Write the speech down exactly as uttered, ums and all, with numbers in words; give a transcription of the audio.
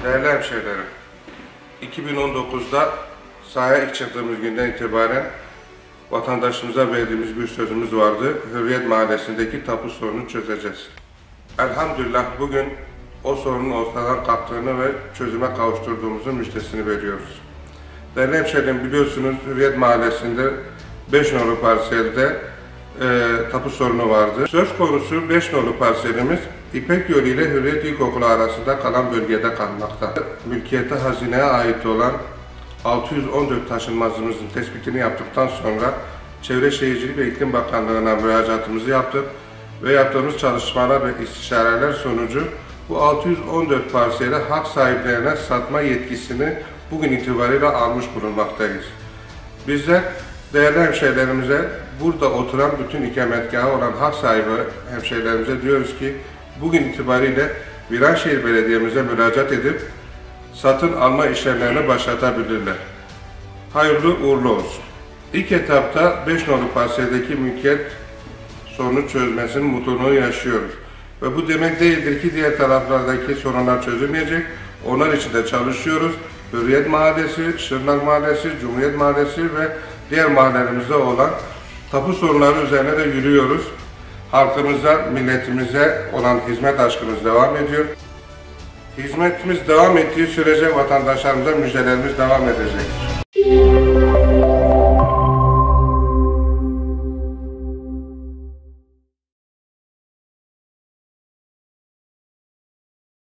Değerli hemşehrilerim, iki bin on dokuzda sahaya ilk çıktığımız günden itibaren vatandaşımıza verdiğimiz bir sözümüz vardı. Hürriyet Mahallesi'ndeki tapu sorununu çözeceğiz. Elhamdülillah bugün o sorunun ortadan kalktığını ve çözüme kavuşturduğumuzun müjdesini veriyoruz. Değerli hemşehrilerim, biliyorsunuz Hürriyet Mahallesi'nde beş nolu parselde e, tapu sorunu vardı. Söz konusu beş nolu parselimiz İpek Yolu ile Hürriyet İlkokulu arasında kalan bölgede kalmakta. Mülkiyete hazineye ait olan altı yüz on dört taşınmazımızın tespitini yaptıktan sonra Çevre Şehircilik ve İklim Bakanlığı'na müracaatımızı yaptık ve yaptığımız çalışmalar ve istişareler sonucu bu altı yüz on dört parseli hak sahiplerine satma yetkisini bugün itibariyle almış bulunmaktayız. Bizler değerli hemşehrilerimize, burada oturan bütün ikametgahı olan hak sahibi hemşehrilerimize diyoruz ki bugün itibariyle Viranşehir Belediye'mize müracaat edip satın alma işlemlerini başlatabilirler. Hayırlı uğurlu olsun. İlk etapta beş nolu parseldeki mülkiyet sorunu çözmesinin mutluluğunu yaşıyoruz. Ve bu demek değildir ki diğer taraflardaki sorunlar çözülmeyecek. Onlar için de çalışıyoruz. Hürriyet Mahallesi, Şırnak Mahallesi, Cumhuriyet Mahallesi ve diğer mahallelerimizde olan tapu sorunları üzerine de yürüyoruz. Halkımıza, milletimize olan hizmet aşkımız devam ediyor. Hizmetimiz devam ettiği sürece vatandaşlarımıza müjdelerimiz devam edecektir.